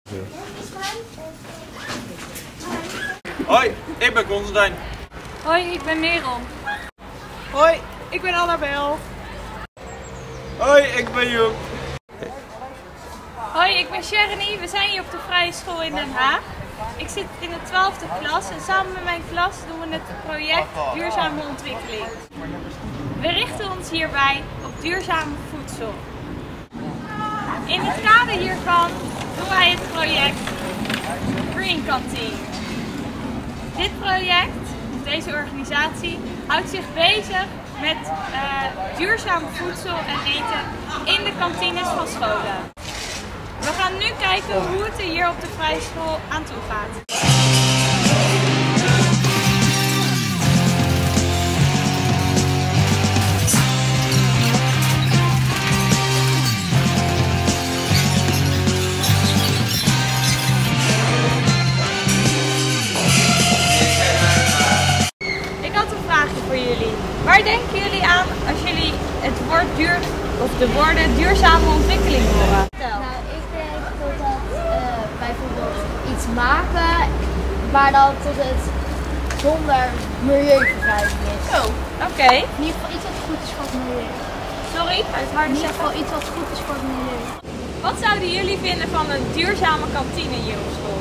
Hoi, ik ben Constantijn. Hoi, ik ben Merel. Hoi, ik ben Annabel. Hoi, ik ben Joep. Hoi, ik ben Sharony. We zijn hier op de Vrije School in Den Haag. Ik zit in de 12e klas en samen met mijn klas doen we het project Duurzame Ontwikkeling. We richten ons hierbij op duurzame voedsel. In het kader hiervan doen wij het project Green Canteen. Dit project, deze organisatie, houdt zich bezig met duurzame voedsel en eten in de kantines van scholen. We gaan nu kijken hoe het er hier op de Vrije School aan toe gaat. Ik had een vraagje voor jullie. Waar denken jullie aan als jullie het woord de woorden duurzame ontwikkeling horen? Nou, ik denk dat bijvoorbeeld iets maken, maar dan tot het zonder milieuvervuiling is. Oh, oké. In ieder geval iets wat goed is voor het milieu. Sorry, uit hard In ieder zeggen. geval iets wat goed is voor het milieu. Wat zouden jullie vinden van een duurzame kantine hier op school?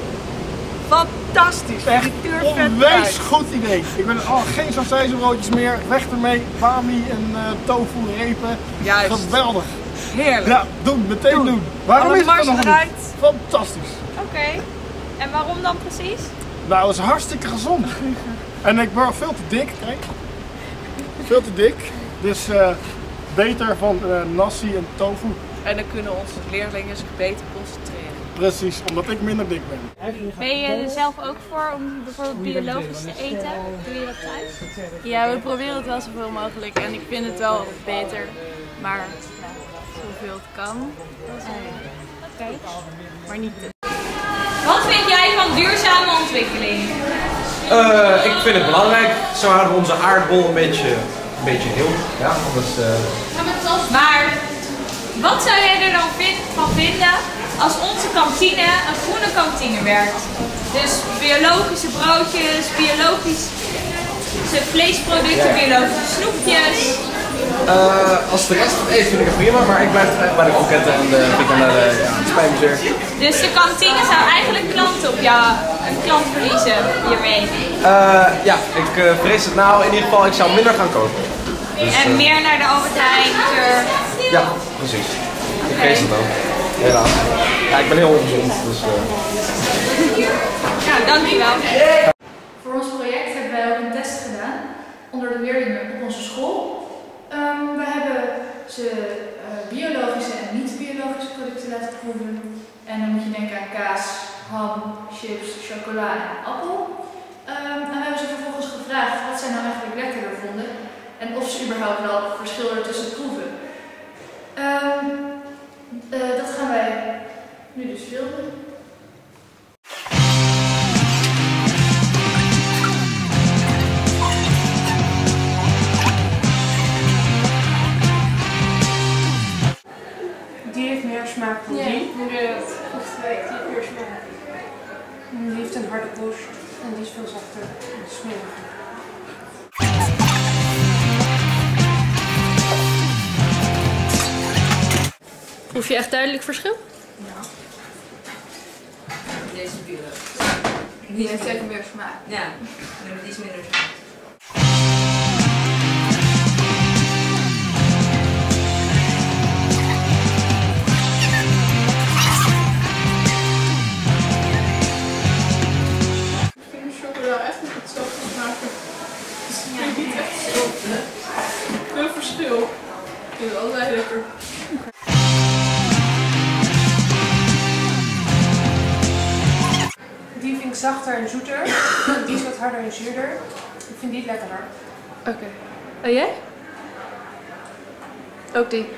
Fantastisch, echt onwijs goed idee. Ik wil geen sausijzenbroodjes meer, weg ermee, bami en tofu, repen. Juist. Geweldig. Heerlijk. Ja, meteen doen. Waarom is het er nog niet? eruit. Fantastisch. Oké. En waarom dan precies? Nou, dat is hartstikke gezond. En ik ben veel te dik, kijk. Veel te dik. Dus beter van nasi en tofu. En dan kunnen onze leerlingen zich beter concentreren. Precies, omdat ik minder dik ben. Ben je er zelf ook voor om bijvoorbeeld biologisch te eten? Doe je dat thuis? Ja, we proberen het wel zoveel mogelijk en ik vind het wel beter, maar zoveel het kan. Oké. Maar niet te. Wat vind jij van duurzame ontwikkeling? Ik vind het belangrijk. Zo houden we onze aardbol een beetje heel. Ja, anders, Maar wat zou jij er dan van vinden als onze kantine een groene kantine werkt? Dus biologische broodjes, biologische vleesproducten, biologische snoepjes. als de rest het eten vind ik het prima, maar ik blijf echt bij de kroketten en de spijbelzeer. Dus de kantine zou eigenlijk klanten op jou, een klant verliezen hiermee. Ja, ik vrees het nou. In ieder geval, ik zou minder gaan kopen. Dus, En meer naar de Albert Heijn, Turk. Ja, precies. Ik vrees het ook. Helaas. Ja, ik ben heel ongezond, dus... Nou, dankjewel. Voor ons project hebben wij ook een test gedaan onder de leerlingen op onze school. We hebben ze biologische en niet-biologische producten laten proeven. En dan moet je denken aan kaas, ham, chips, chocola en appel. En we hebben ze vervolgens gevraagd wat zij nou eigenlijk lekkerder vonden en of ze überhaupt wel verschil ertussen proeven. Dat gaan wij nu dus filmen. Die heeft meer smaak dan die. Die heeft meer smaak. Die heeft een harde korst en die is veel zachter en smeriger. Proef je echt duidelijk verschil? Ja. Deze biologisch. Die heeft even meer smaak. Ja, die is minder smaak. Ik vind de chocola echt niet hetzelfde smaken. Het is niet echt hetzelfde. Veel verschil. Ik vind het allebei lekker. Die vind ik zachter en zoeter. Die is wat harder en zuurder. Ik vind die lekkerder. Oké. En jij? Ook die?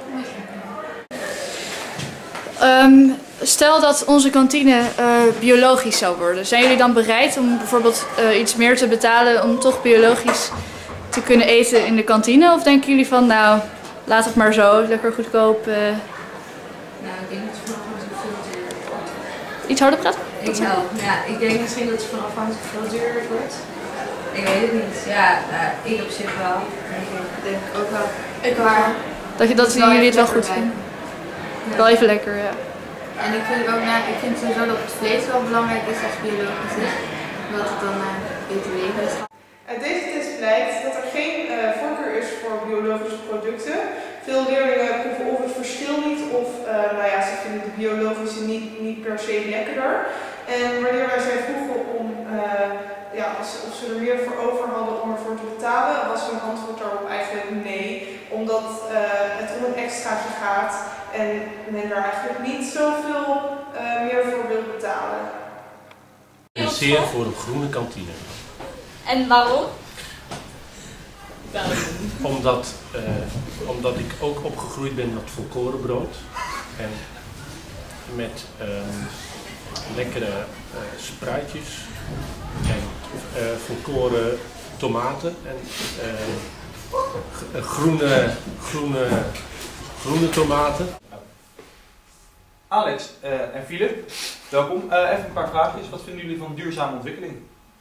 Stel dat onze kantine biologisch zou worden. Zijn jullie dan bereid om bijvoorbeeld iets meer te betalen om toch biologisch te kunnen eten in de kantine? Of denken jullie van, nou, laat het maar zo, lekker goedkoop? Nou, ik denk dat het veel te duur wordt. iets harder praten? Ik wel. Ja, ik denk misschien dat het van afhankelijk veel duurder wordt. Ik weet het niet. Ja, ik op zich wel. Ik denk ook wel. Dat jullie het wel goed vinden. Ja. Wel even lekker, ja. En ik vind ook, ik vind sowieso dat het vlees wel belangrijk is als biologisch is. Omdat het dan beter leven is. Uit deze test blijkt dat er geen voorkeur is voor biologische producten. Veel leerlingen proeven of het verschil niet of ze vinden de biologische niet per se lekkerder. En wanneer wij zij vroegen om of ze er meer voor over hadden om ervoor te betalen, was hun antwoord daarop eigenlijk nee. Omdat het om een extraatje gaat en men daar eigenlijk niet zoveel meer voor wil betalen. En zeer voor een groene kantine. En waarom? Omdat ik ook opgegroeid ben met volkorenbrood en met lekkere spruitjes en volkoren tomaten en groene tomaten. Alex en Philip, welkom. Even een paar vraagjes. Wat vinden jullie van duurzame ontwikkeling?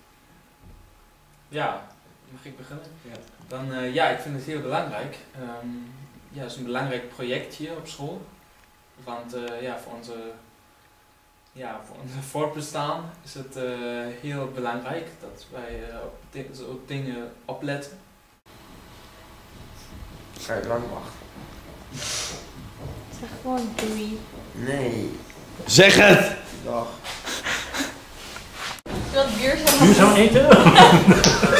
Ja, mag ik beginnen? Ja. Dan, ik vind het heel belangrijk. Het is een belangrijk project hier op school. Want voor onze voortbestaan is het heel belangrijk dat wij op dingen opletten. Ga je lang wachten? Zeg gewoon doei. Nee. Zeg het! Dag. Duurzaam eten?